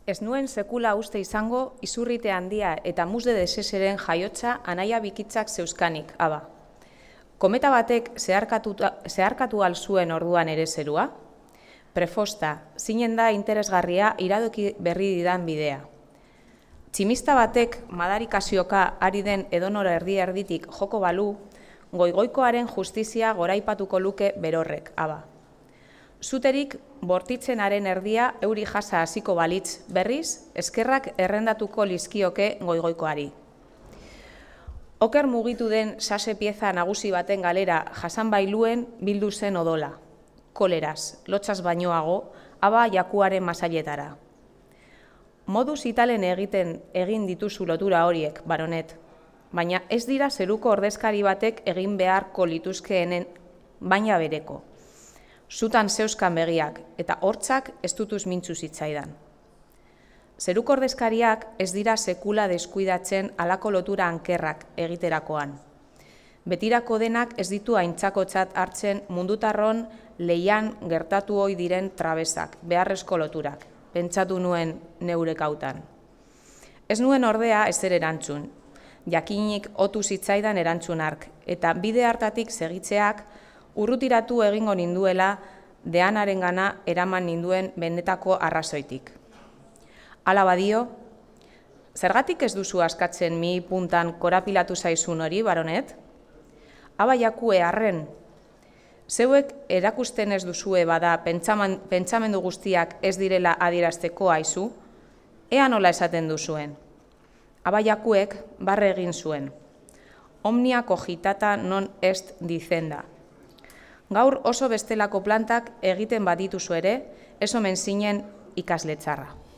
Ez nuen sekula uste izango izurrite handia eta musde deseseren jaiotza anaia bikitzak zeuskanik, aba. Kometa batek zeharkatu alzuen orduan ere zerua? Prefosta, zinen da interesgarria iradoki berri didan bidea. Tximista batek madarikazioka ari den edonora erditik joko balu, goigoikoaren justizia goraipatuko luke berorrek, aba. Zuterik bortitzenaren erdia euri jasa hasiko balitz berriz, eskerrak errendatuko lizkioke goigoikoari. Oker mugitu den sase pieza nagusi baten galera jasan bailuen bildu zen odola. Koleraz, lotsaz bainoago, aba jakuaren masailetara. Moduz italen egin dituzu lotura horiek, baronet, baina ez dira zeruko ordezkari batek egin beharko lituzkeenen baina bereko. Zutan zeuzkan begiak eta hortzak ez dutuz mintzu zitzaidan. Zeruko ordezkariak ez dira sekula deskuidatzen halako lotura ankerrak egiterakoan. Betirako denak ez ditu aintzakotzat hartzen mundutarron leian gertatu ohi diren trabesak, beharrezko loturak, pentsatu nuen neure kautan. Ez nuen ordea ezer erantzun, jakinik otu zitzaidan erantzun hark, eta bide hartatik segitzeak urrutiratu egingo ninduela deanarengana eraman ninduen benetako arrazoitik. Hala badio, zergatik ez duzu askatzen mi puntan korapilatu zaizun hori, baronet? Aba jakue arren, zeuek erakusten ez duzue bada pentsamendu guztiak ez direla adierazteko aizu, ea nola esaten duzuen. Aba jakuek barre egin zuen. Omnia cogitata non est dicenda. Gaur oso bestelako plantak egiten badituzu ere, ez omen zinen ikasle txarra.